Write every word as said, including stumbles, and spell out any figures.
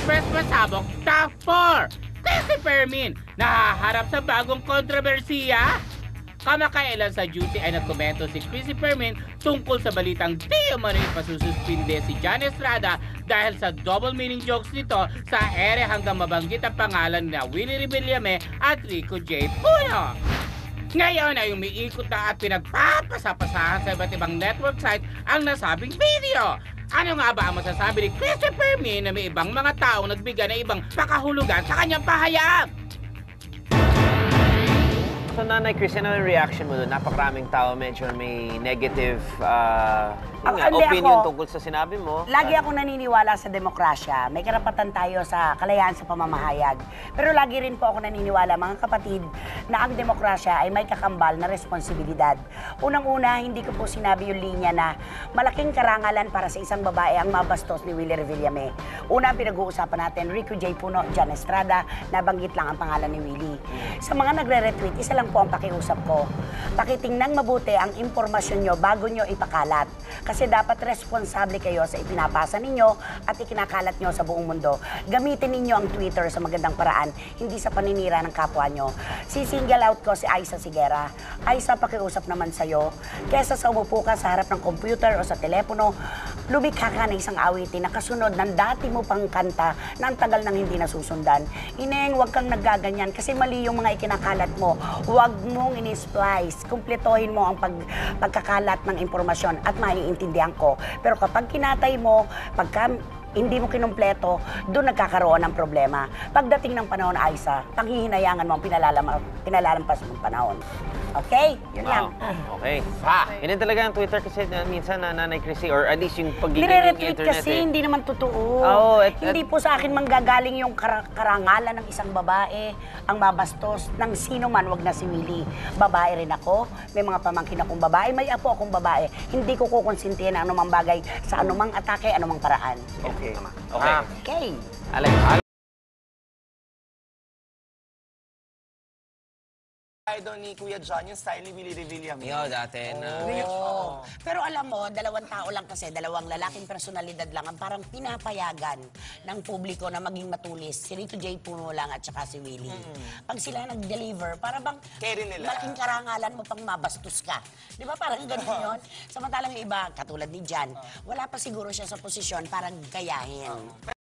Express pasabog top four. Chrissy Fermin, nahaharap sa bagong kontrobersiya. Kamakailan sa duty ay nagkomento si Chrissy Fermin tungkol sa balitang di umano ipasususpinde si Jan Estrada dahil sa double meaning jokes nito sa ere hanggang mabanggit ang pangalan na Willie Revillame at Rico J. Puno. Ngayon ay umiikot na at pinagpapasapasahan sa iba't ibang network site ang nasabing video. Ano nga ba ang masasabi ni Chrissy Fermin na may ibang mga taong nagbigay ng ibang pakahulugan sa kanyang pahayag? So, Nanay Chris, ano yung reaction mo doon? Napakaraming tao medyo may negative uh, yun nga, opinion ako, tungkol sa sinabi mo. Lagi ako naniniwala sa demokrasya. May karapatan tayo sa kalayaan sa pamamahayag. Pero lagi rin po ako naniniwala, mga kapatid, na ang demokrasya ay may kakambal na responsibilidad. Unang-una, hindi ko po sinabi yung linya na malaking karangalan para sa isang babae ang mabastos ni Willie Revillame. Una, ang pinag-uusapan natin, Rico J. Puno, Jan Estrada, nabanggit lang ang pangalan ni Willie. Sa mga nagre-retweet, isa lang po ang pakiusap ko. Pakitingnang mabuti ang impormasyon nyo bago nyo ipakalat. Kasi dapat responsable kayo sa ipinapasa ninyo at ikinakalat nyo sa buong mundo. Gamitin ninyo ang Twitter sa magandang paraan, hindi sa paninira ng kapwa nyo. Si-single out ko si Aiza Sigera. Aiza, pakiusap naman sa'yo. Kesa sa umupo ka sa harap ng computer o sa telepono, lumikha ka ng isang awitin na kasunod ng dati mo pang kanta na ang tagal nang hindi nasusundan. Ineng, huwag kang naggaganyan kasi mali yung mga ikinakalat mo. Huwag mong ini-splice. Kumpletohin mo ang pag, pagkakalat ng impormasyon at maiintindihan ko. Pero kapag kinatay mo, pagka hindi mo kinumpleto, doon nagkakaroon ng problema. Pagdating ng panahon, Aiza, panghihinayangan mo ang pinalalam, pinalalampas mong panahon. Okay? Yun lang. Wow. Okay. Ha! Hindi talaga ang Twitter kasi uh, minsan na Nanay Chrissy, or at least yung pagiging Nire-retweet internet kasi, eh. hindi naman totoo. Oh, at, hindi at, po sa akin manggagaling yung kar karangalan ng isang babae, ang mabastos ng sino man, wag na si Willie. Babae rin ako, may mga pamangkin akong babae, may apo akong babae. Hindi ko kukonsintihan ang anumang bagay sa anumang atake, anumang paraan. Okay. Okay. Ah, okay. Alex. Idol ni Kuya John, yung style ni Willie Revillame. Yo, dati na. Oo. Pero alam mo, dalawang tao lang kasi, dalawang lalaking personalidad lang ang parang pinapayagan ng publiko na maging matulis. Si Rico J. Puno lang at saka si Willie. Mm-hmm. Pag sila nag-deliver, para bang Carry nila. malaking karangalan mo pang mabastos ka. Di ba parang ganun yun? Samantalang yung iba, katulad ni Jan, wala pa siguro siya sa posisyon parang gayahin.